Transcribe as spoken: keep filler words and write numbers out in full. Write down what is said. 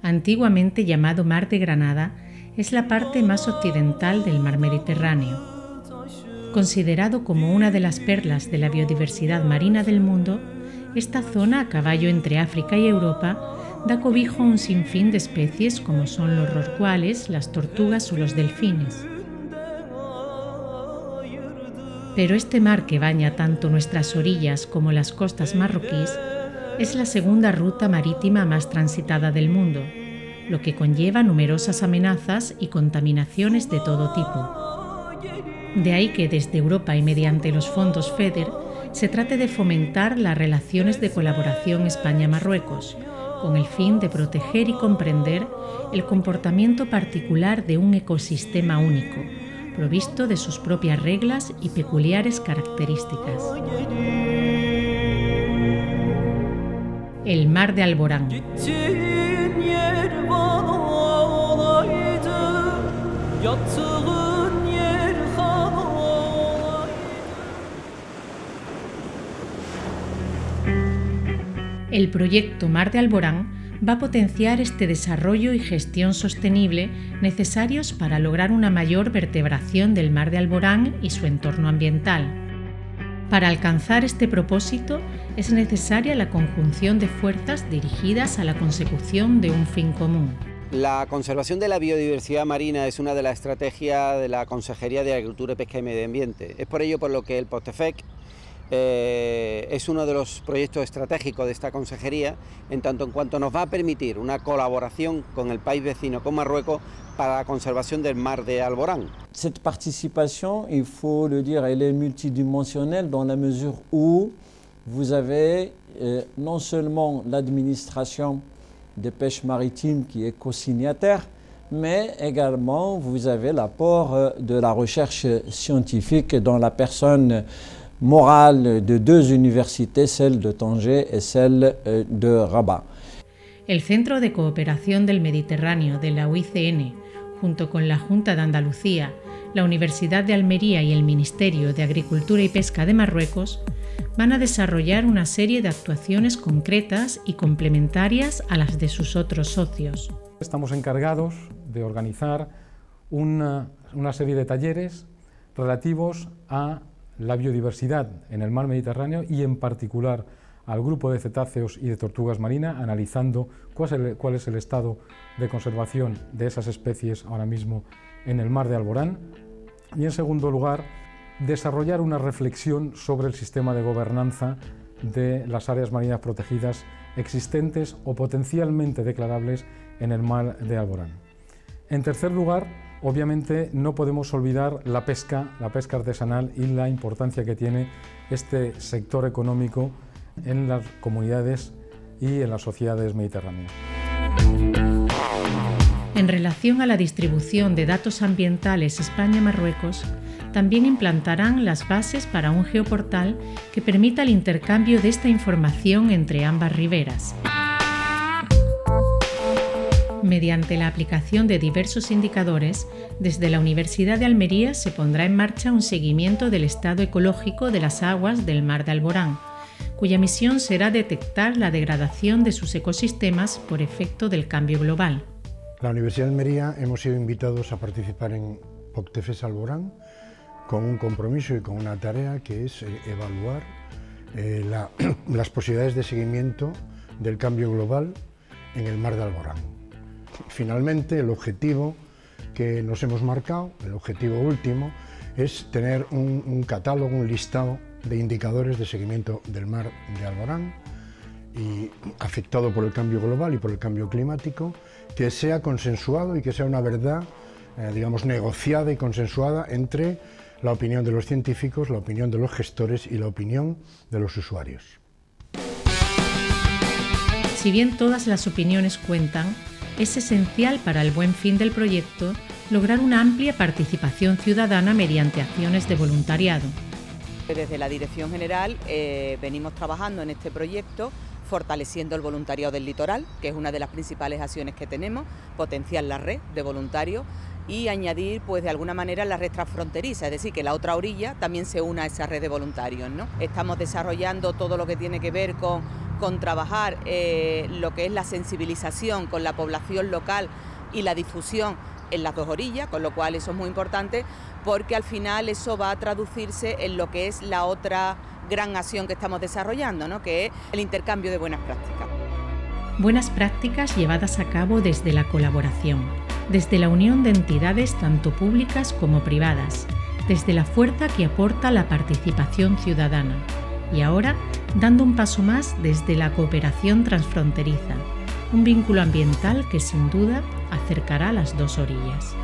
antiguamente llamado Mar de Granada, es la parte más occidental del mar Mediterráneo. Considerado como una de las perlas de la biodiversidad marina del mundo, esta zona, a caballo entre África y Europa, da cobijo a un sinfín de especies como son los rorcuales, las tortugas o los delfines. Pero este mar que baña tanto nuestras orillas como las costas marroquíes es la segunda ruta marítima más transitada del mundo, lo que conlleva numerosas amenazas y contaminaciones de todo tipo. De ahí que desde Europa y mediante los fondos FEDER se trate de fomentar las relaciones de colaboración España-Marruecos, con el fin de proteger y comprender el comportamiento particular de un ecosistema único, provisto de sus propias reglas y peculiares características. El Mar de Alborán. El proyecto Mar de Alborán va a potenciar este desarrollo y gestión sostenible necesarios para lograr una mayor vertebración del Mar de Alborán y su entorno ambiental. Para alcanzar este propósito es necesaria la conjunción de fuerzas dirigidas a la consecución de un fin común. La conservación de la biodiversidad marina es una de las estrategias de la Consejería de Agricultura, Pesca y Medio Ambiente. Es por ello por lo que el POSTEFEC Eh, es uno de los proyectos estratégicos de esta consejería, en tanto en cuanto nos va a permitir una colaboración con el país vecino, con Marruecos, para la conservación del Mar de Alborán. Cette participation, il faut le dire, elle est multidimensionnelle dans la mesure où vous avez euh, non seulement l'administration des pêches maritimes qui est co-signataire, mais également vous avez l'apport de la recherche scientifique dans la personne morale de deux universités, celle de Tanger et celle de Rabat. El Centro de Cooperación del Mediterráneo de la U I C N, junto con la Junta de Andalucía, la Universidad de Almería y el Ministerio de Agricultura y Pesca de Marruecos, van a desarrollar una serie de actuaciones concretas y complementarias a las de sus otros socios. Estamos encargados de organizar una, una serie de talleres relativos a la biodiversidad en el mar Mediterráneo y en particular al grupo de cetáceos y de tortugas marinas, analizando cuál es, el, cuál es el estado de conservación de esas especies ahora mismo en el Mar de Alborán, y en segundo lugar desarrollar una reflexión sobre el sistema de gobernanza de las áreas marinas protegidas existentes o potencialmente declarables en el Mar de Alborán. En tercer lugar, obviamente no podemos olvidar la pesca, la pesca artesanal y la importancia que tiene este sector económico en las comunidades y en las sociedades mediterráneas. En relación a la distribución de datos ambientales España-Marruecos, también implantarán las bases para un geoportal que permita el intercambio de esta información entre ambas riberas. Mediante la aplicación de diversos indicadores, desde la Universidad de Almería se pondrá en marcha un seguimiento del estado ecológico de las aguas del Mar de Alborán, cuya misión será detectar la degradación de sus ecosistemas por efecto del cambio global. La Universidad de Almería hemos sido invitados a participar en POCTEFES Alborán con un compromiso y con una tarea que es eh, evaluar eh, la, las posibilidades de seguimiento del cambio global en el Mar de Alborán. Finalmente, el objetivo que nos hemos marcado, el objetivo último, es tener un, un catálogo, un listado de indicadores de seguimiento del Mar de Alborán y afectado por el cambio global y por el cambio climático, que sea consensuado y que sea una verdad, eh, digamos, negociada y consensuada entre la opinión de los científicos, la opinión de los gestores y la opinión de los usuarios. Si bien todas las opiniones cuentan, es esencial para el buen fin del proyecto lograr una amplia participación ciudadana mediante acciones de voluntariado. Desde la Dirección General eh, venimos trabajando en este proyecto fortaleciendo el voluntariado del litoral, que es una de las principales acciones que tenemos, potenciar la red de voluntarios y añadir, pues de alguna manera, la red transfronteriza, es decir, que la otra orilla también se una a esa red de voluntarios, ¿no? Estamos desarrollando todo lo que tiene que ver con con trabajar eh, lo que es la sensibilización con la población local y la difusión en las dos orillas, con lo cual eso es muy importante porque al final eso va a traducirse en lo que es la otra gran acción que estamos desarrollando, ¿no?, que es el intercambio de buenas prácticas. Buenas prácticas llevadas a cabo desde la colaboración, desde la unión de entidades tanto públicas como privadas, desde la fuerza que aporta la participación ciudadana y ahora dando un paso más desde la cooperación transfronteriza, un vínculo ambiental que sin duda acercará las dos orillas.